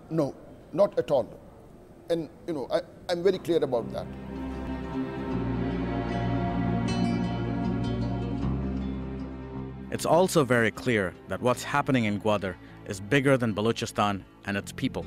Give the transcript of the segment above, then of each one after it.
No, not at all. And I'm very clear about that. It's also very clear that what's happening in Gwadar is bigger than Balochistan and its people.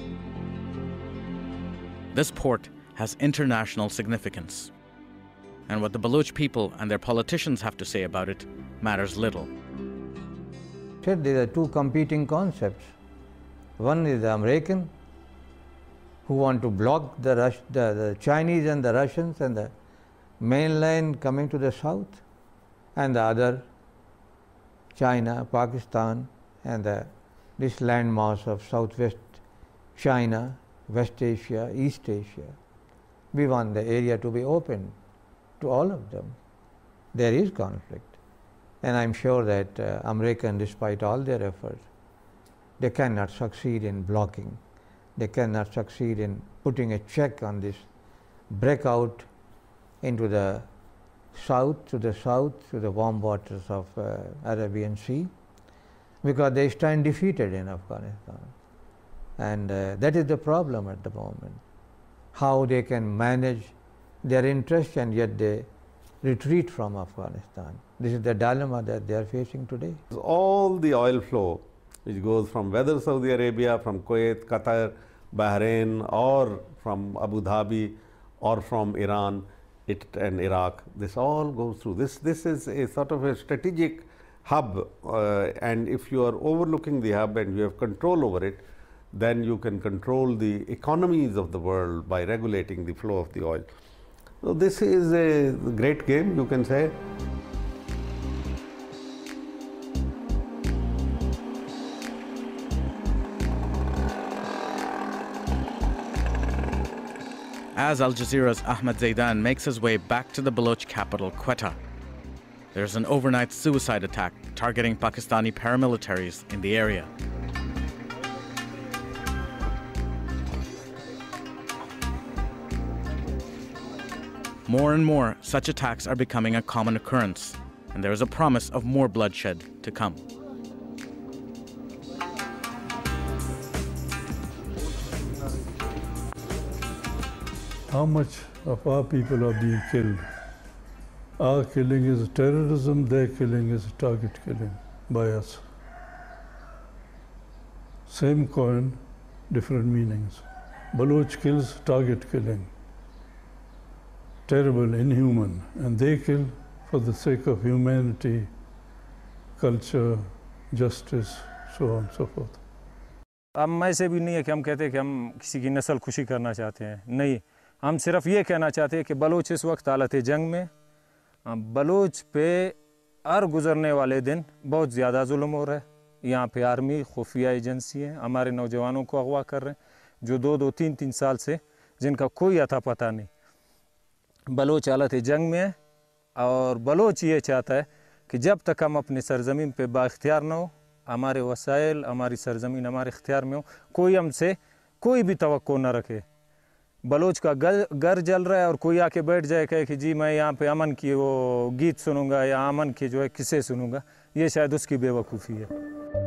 This port has international significance, and what the Baloch people and their politicians have to say about it matters little. There are two competing concepts. One is the American, who want to block the Chinese and the Russians and the mainland coming to the south, and the other, China, Pakistan, and this landmass of southwest China, West Asia, East Asia. We want the area to be open to all of them. There is conflict. And I'm sure that Americans, despite all their efforts, they cannot succeed in blocking. They cannot succeed in putting a check on this breakout into the south, to the warm waters of Arabian Sea, because they stand defeated in Afghanistan. And that is the problem at the moment, how they can manage their interests and yet they retreat from Afghanistan. This is the dilemma that they are facing today. All the oil flow which goes from whether Saudi Arabia, from Kuwait, Qatar, Bahrain, or from Abu Dhabi, or from Iran and Iraq, this all goes through. This is a sort of a strategic hub, and if you are overlooking the hub and you have control over it, then you can control the economies of the world by regulating the flow of the oil. So this is a great game, you can say. As Al Jazeera's Ahmed Zaidan makes his way back to the Baloch capital, Quetta, there's an overnight suicide attack targeting Pakistani paramilitaries in the area. More and more, such attacks are becoming a common occurrence, and there is a promise of more bloodshed to come. How much of our people are being killed? Our killing is terrorism, their killing is target killing by us. Same coin, different meanings. Baloch kills, target killing. Terrible, inhuman, and they kill for the sake of humanity, culture, justice, so on and so forth. अब मैं से भी नहीं है कि हम कहते हैं कि हम किसी की नस्ल खुशी करना चाहते हैं, नहीं, हम सिर्फ ये कहना चाहते हैं कि बलोच इस वक्त हालत जंग में, बलोच पे हर गुजरने वाले दिन बहुत ज़्यादा जुल्म हो रहा है। यहाँ पे आर्मी, खुफिया एजेंसी हैं, हमारे नौजवानों को अगवा कर रहे हैं, जो 2-2, 3-3 साल से जिनका कोई अता पता नहीं। बलोच हालत जंग में है और बलोच ये चाहता है कि जब तक हम अपने सरजमीन पे बाख्तियार ना हो, हमारे वसाइल, हमारी सरजमीन हमारे इख्तियार में हो, कोई हमसे कोई भी तवक्को न रखे। बलोच का घर जल रहा है और कोई आके बैठ जाए कहे कि जी मैं यहाँ पे अमन की वो गीत सुनूंगा या अमन की जो है किस्से सुनूंगा, ये शायद उसकी बेवकूफ़ी है।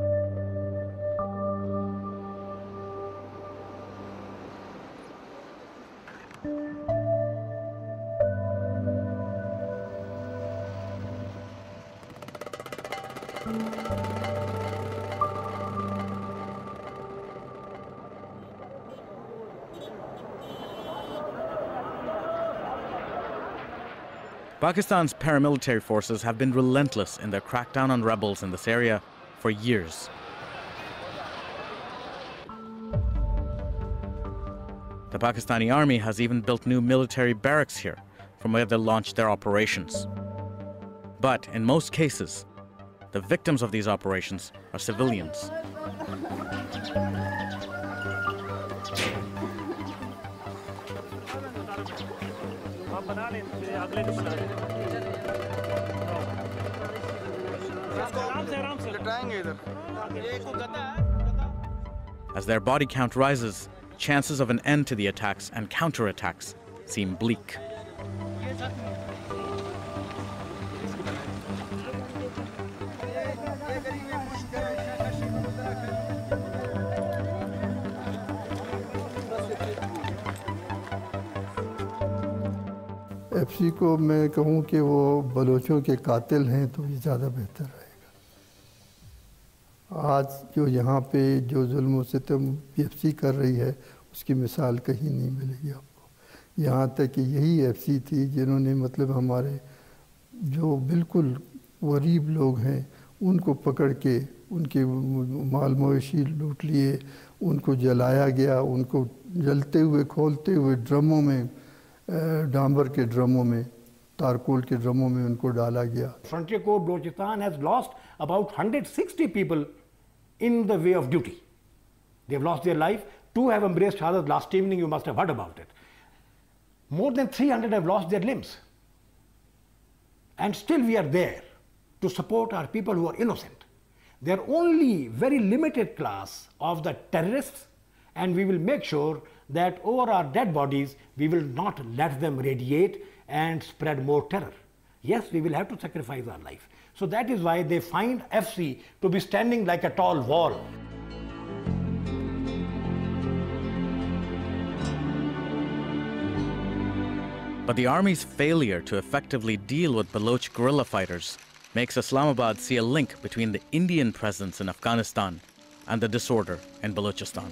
Pakistan's paramilitary forces have been relentless in their crackdown on rebels in this area for years. The Pakistani army has even built new military barracks here from where they launch their operations. But in most cases, the victims of these operations are civilians. As their body count rises, chances of an end to the attacks and counterattacks seem bleak. FC को मैं कहूँ कि वो बलोचों के कातिल हैं तो ये ज़्यादा बेहतर रहेगा। आज जो यहाँ पे जो जुल्म सितम एफसी कर रही है उसकी मिसाल कहीं नहीं मिलेगी आपको। यहाँ तक कि यही एफसी थी जिन्होंने मतलब हमारे जो बिल्कुल गरीब लोग हैं उनको पकड़ के उनके माल मवेशी लूट लिए, उनको जलाया गया, उनको जलते हुए खोलते हुए ड्रमों में, डांबर के ड्रमों में, तारकोल के ड्रमों में उनको डाला गया। Frontier Corps Balochistan has lost about 160 people in the way of duty. They have lost their life. 2 have embraced shahadat last evening, you must have heard about it. More than 300 have lost their limbs. And still we are there to support our people who are innocent. They are only very limited class of the terrorists, and we will make sure that over our dead bodies we will not let them radiate and spread more terror. Yes, we will have to sacrifice our life. So that is why they find FC to be standing like a tall wall. But the army's failure to effectively deal with Baloch guerrilla fighters makes Islamabad see a link between the Indian presence in Afghanistan and the disorder in Balochistan.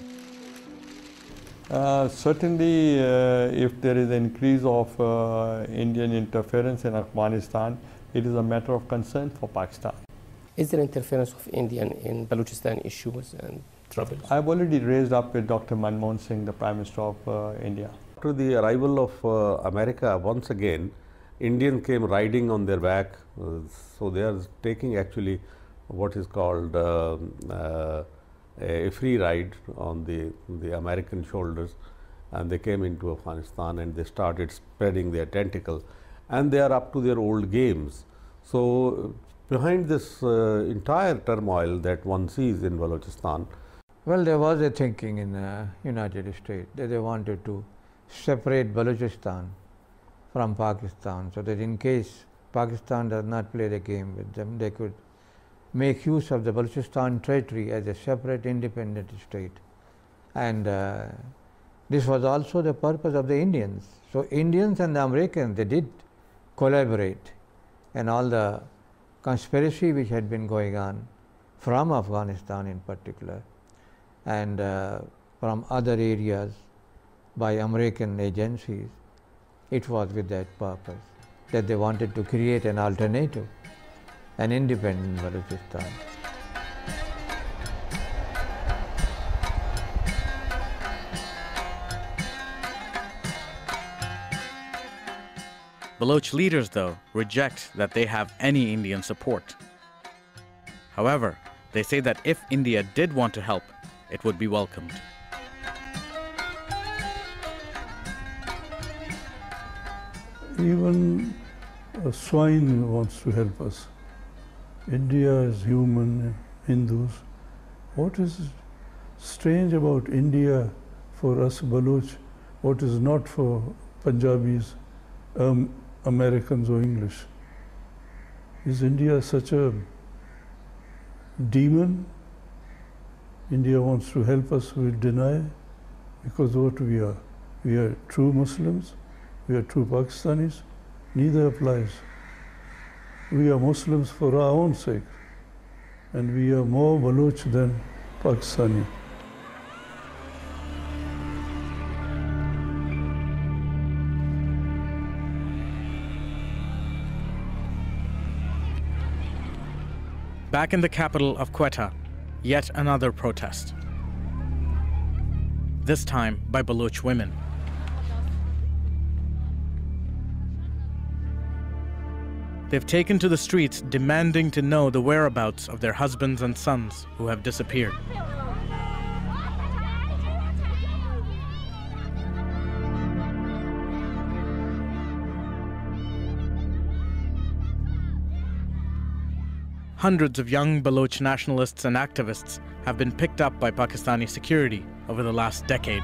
Certainly, if there is an increase of Indian interference in Afghanistan, it is a matter of concern for Pakistan. Is there interference of India in Balochistan issues and troubles? I've already raised up with Dr. Manmohan Singh, the Prime Minister of India. After the arrival of America, once again, Indians came riding on their back. So they are taking actually what is called a free ride on the American shoulders, and they came into Afghanistan and they started spreading their tentacles, and they are up to their old games. So behind this entire turmoil that one sees in Balochistan. Well, there was a thinking in the United States that they wanted to separate Balochistan from Pakistan, so that in case Pakistan does not play the game with them, they could make use of the Balochistan territory as a separate independent state. And this was also the purpose of the Indians. So Indians and the Americans, they did collaborate, and all the conspiracy which had been going on from Afghanistan in particular and from other areas by American agencies, it was with that purpose, that they wanted to create an alternative, an independent Balochistan. Baloch leaders, though, reject that they have any Indian support. However, they say that if India did want to help, it would be welcomed. Even a swine wants to help us. India is human, Hindus. What is strange about India for us Baloch, what is not for Punjabis, Americans or English? Is India such a demon? India wants to help us, we deny, because what we are true Muslims, we are true Pakistanis, neither applies. We are Muslims for our own sake, and we are more Baloch than Pakistani. Back in the capital of Quetta, yet another protest. This time by Baloch women. They've taken to the streets demanding to know the whereabouts of their husbands and sons who have disappeared. Hundreds of young Baloch nationalists and activists have been picked up by Pakistani security over the last decade.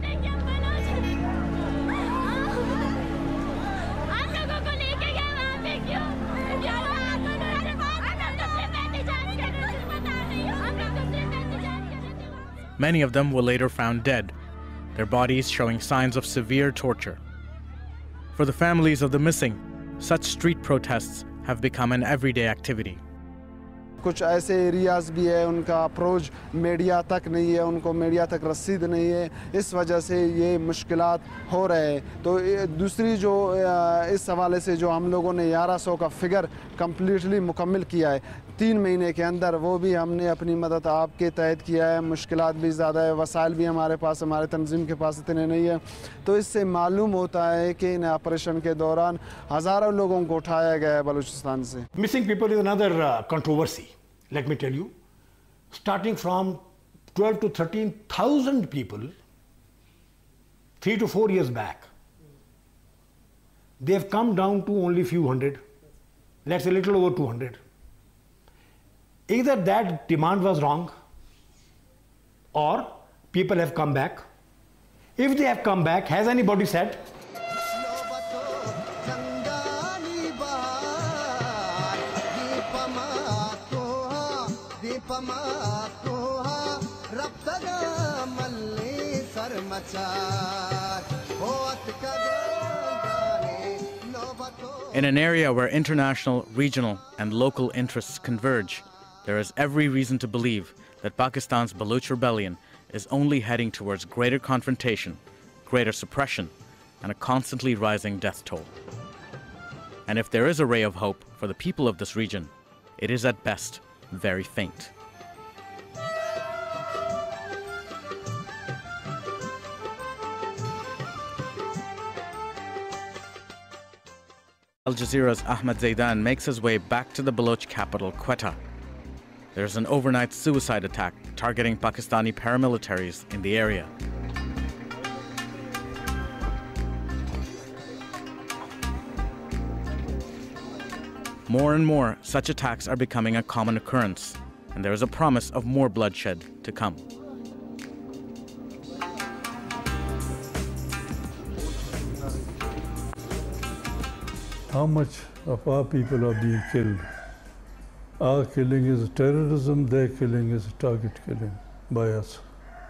Many of them were later found dead, their bodies showing signs of severe torture. For the families of the missing, such street protests have become an everyday activity. कुछ ऐसे areas भी है उनका approach media तक नहीं है, उनको media तक रसीद नहीं है, इस वजह से ये मुश्किलात हो रहे हैं। तो दूसरी जो इस हवाले से जो हम लोगों ने 1100 का फिगर कम्प्लीटली मुकम्मल किया है 3 महीने के अंदर, वो भी हमने अपनी मदद आपके तहत किया है। मुश्किलात भी ज़्यादा है, वसाइल भी हमारे पास, हमारे तंजीम के पास इतने नहीं है। तो इससे मालूम होता है कि इन ऑपरेशन के दौरान हज़ारों लोगों को उठाया गया है बलूचिस्तान से। Missing people is another controversy. Let me tell you, starting from 12 to 13,000 people 3 to 4 years back, they have come down to only few hundred, let's say a little over 200. Either that demand was wrong or people have come back. If they have come back, has anybody said? In an area where international, regional, and local interests converge, there is every reason to believe that Pakistan's Baloch rebellion is only heading towards greater confrontation, greater suppression, and a constantly rising death toll. And if there is a ray of hope for the people of this region, it is at best very faint. Al Jazeera's Ahmed Zaidan makes his way back to the Baloch capital, Quetta. There's an overnight suicide attack targeting Pakistani paramilitaries in the area. More and more, such attacks are becoming a common occurrence, and there is a promise of more bloodshed to come. How much of our people are being killed? Our killing is terrorism, their killing is target killing by us.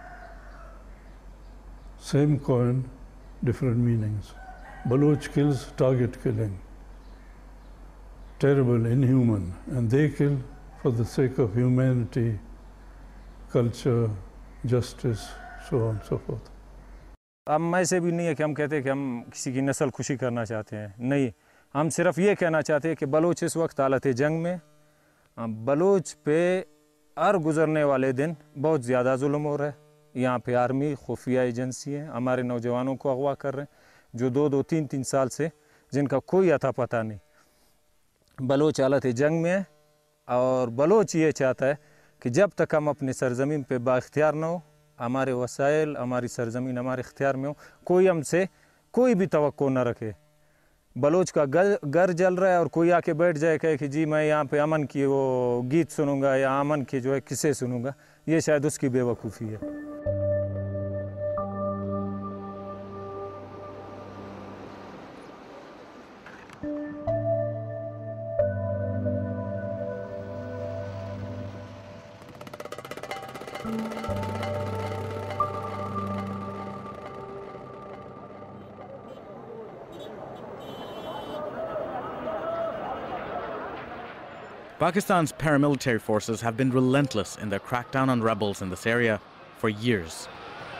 Same coin, different meanings. Baloch kills, target killing. Terrible, inhuman, and they kill for the sake of humanity, culture, justice, so on and so forth. अब ऐसे भी नहीं है कि हम कहते हैं कि हम किसी की नस्ल खुशी करना चाहते हैं, नहीं, हम सिर्फ ये कहना चाहते हैं कि बलोच इस वक्त हालत जंग में, बलोच पे हर गुजरने वाले दिन बहुत ज़्यादा जुल्म हो रहा है। यहाँ पे आर्मी, खुफिया एजेंसी है, हमारे नौजवानों को अगवा कर रहे हैं, जो 2-2, 3-3 साल से जिनका कोई अता पता नहीं। बलोच हालत जंग में है और बलोच ये चाहता है कि जब तक हम अपने सरजमीन पे बाख्तियार ना हो, हमारे वसाइल, हमारी सरजमीन हमारे इख्तियार में हो, कोई हमसे कोई भी तवक्को न रखे। बलोच का घर जल रहा है और कोई आके बैठ जाए कहे कि जी मैं यहाँ पे अमन की वो गीत सुनूंगा या अमन के जो है किस्से सुनूंगा, ये शायद उसकी बेवकूफ़ी है। Pakistan's paramilitary forces have been relentless in their crackdown on rebels in this area for years.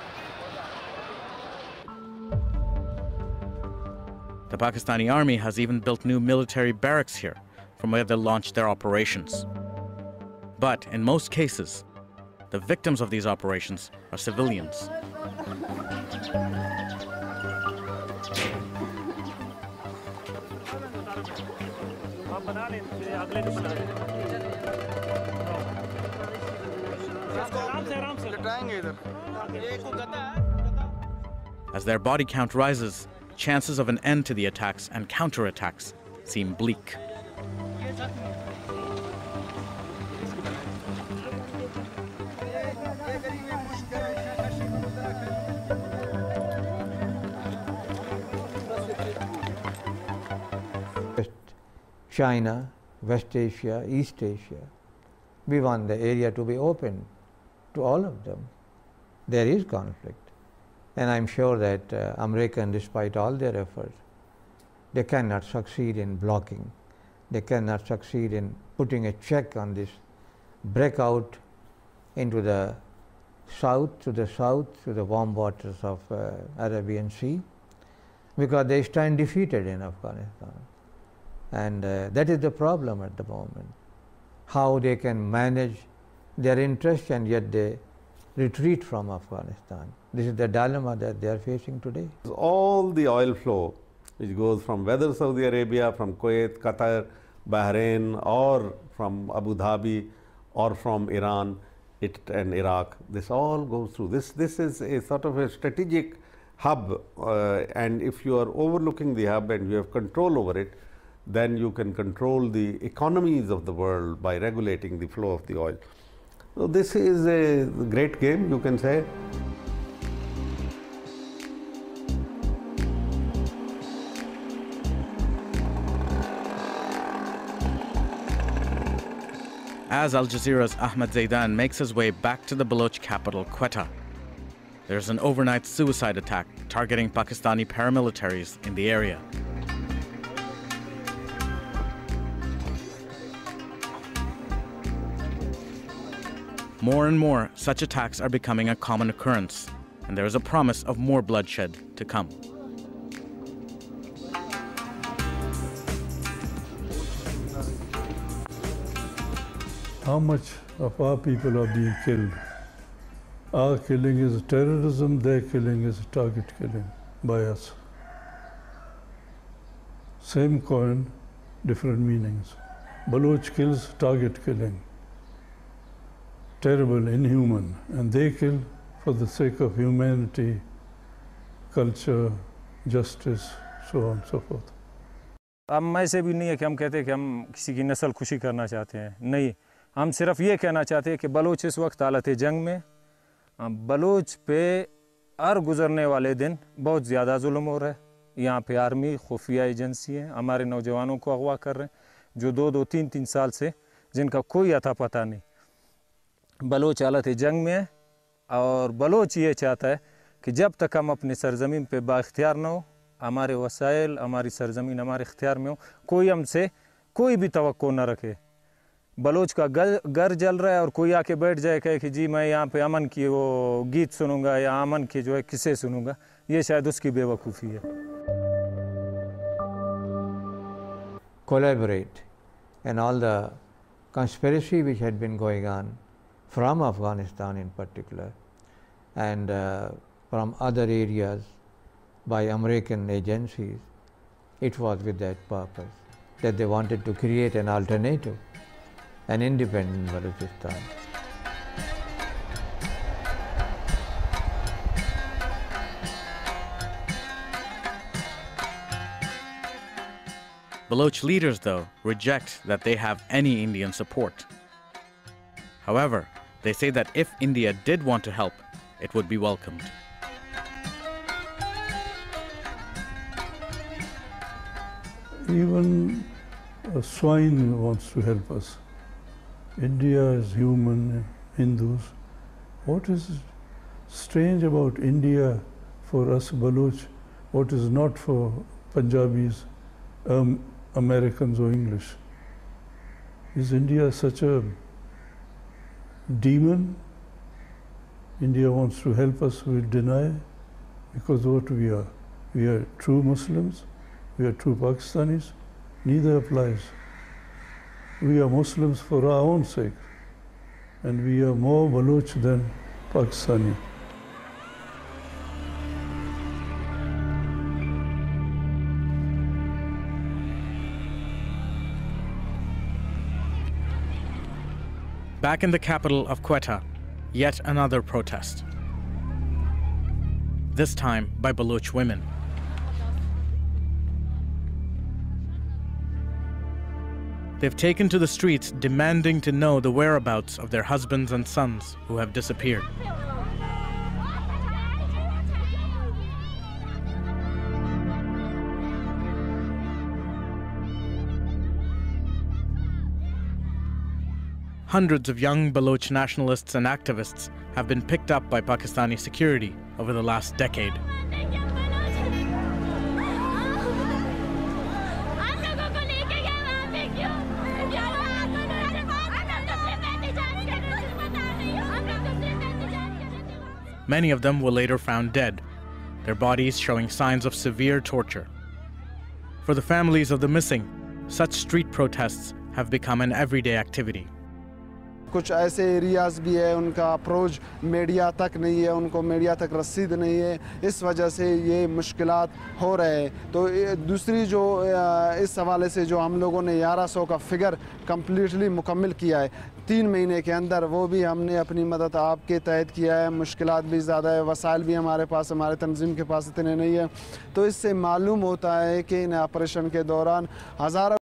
The Pakistani army has even built new military barracks here from where they launched their operations. But in most cases, the victims of these operations are civilians. As their body count rises, chances of an end to the attacks and counterattacks seem bleak. China, West Asia, East Asia, we want the area to be open to all of them. There is conflict, and I'm sure that Americans, despite all their efforts, they cannot succeed in blocking. They cannot succeed in putting a check on this breakout into the south, to the warm waters of Arabian Sea, because they stand defeated in Afghanistan. And that is the problem at the moment, how they can manage their interests and yet they retreat from Afghanistan. This is the dilemma that they are facing today. All the oil flow which goes from whether Saudi Arabia, from Kuwait, Qatar, Bahrain, or from Abu Dhabi, or from Iran and Iraq, this all goes through. This is a sort of a strategic hub, and if you are overlooking the hub and you have control over it, then you can control the economies of the world by regulating the flow of the oil. So this is a great game, you can say. As Al Jazeera's Ahmed Zaidan makes his way back to the Baloch capital, Quetta, there's an overnight suicide attack targeting Pakistani paramilitaries in the area. More and more, such attacks are becoming a common occurrence, and there is a promise of more bloodshed to come. How much of our people are being killed? Our killing is terrorism, their killing is target killing by us. Same coin, different meanings. Baloch kills, target killing. Terrible, inhuman, and they kill for the sake of humanity, culture, justice, so on and so forth. अब ऐसे भी नहीं है कि हम कहते हैं कि हम किसी की नस्ल खुशी करना चाहते हैं, नहीं, हम सिर्फ ये कहना चाहते हैं कि बलोच इस वक्त हालत जंग में, बलोच पे हर गुजरने वाले दिन बहुत ज़्यादा जुल्म हो रहा है। यहाँ पे आर्मी, खुफिया एजेंसी हैं, हमारे नौजवानों को अगवा कर रहे हैं, जो 2-2, 3-3 साल से जिनका कोई अता पता नहीं। बलोच हालत जंग में है और बलोच ये चाहता है कि जब तक हम अपने सरजमीन पे बाख्तियार न हो, हमारे वसाइल, हमारी सरजमीन हमारे इख्तियार में हो, कोई हमसे कोई भी तवक्को न रखे। बलोच का घर जल रहा है और कोई आके बैठ जाए कहे कि जी मैं यहाँ पे अमन की वो गीत सुनूंगा या अमन की जो है किस्से सुनूंगा, ये शायद उसकी बेवकूफ़ी है। Collaborate, and all the conspiracy which had been going on from Afghanistan in particular and from other areas by American agencies, it was with that purpose, that they wanted to create an alternative, an independent Balochistan. Baloch leaders, though, reject that they have any Indian support. However, they say that if India did want to help, it would be welcomed. Even a swine wants to help us. India is human, Hindus. What is strange about India for us Baloch, what is not for Punjabis, Americans or English? Is India such a demon? India wants to help us, we deny, because what we are true Muslims, we are true Pakistanis, neither applies. We are Muslims for our own sake, and we are more Baloch than Pakistani. Back in the capital of Quetta, yet another protest. This time by Baloch women. They've taken to the streets demanding to know the whereabouts of their husbands and sons who have disappeared. Hundreds of young Baloch nationalists and activists have been picked up by Pakistani security over the last decade. Many of them were later found dead, their bodies showing signs of severe torture. For the families of the missing, such street protests have become an everyday activity. कुछ ऐसे areas भी है उनका approach media तक नहीं है, उनको media तक रसीद नहीं है, इस वजह से ये मुश्किलात हो रहे हैं। तो दूसरी जो इस हवाले से जो हम लोगों ने 1100 का फिगर कम्प्लीटली मुकम्मल किया है 3 महीने के अंदर, वो भी हमने अपनी मदद आपके तहत किया है। मुश्किलात भी ज़्यादा है, वसाइल भी हमारे पास, हमारे तंजीम के पास इतने नहीं है। तो इससे मालूम होता है कि इन ऑपरेशन के दौरान हज़ारों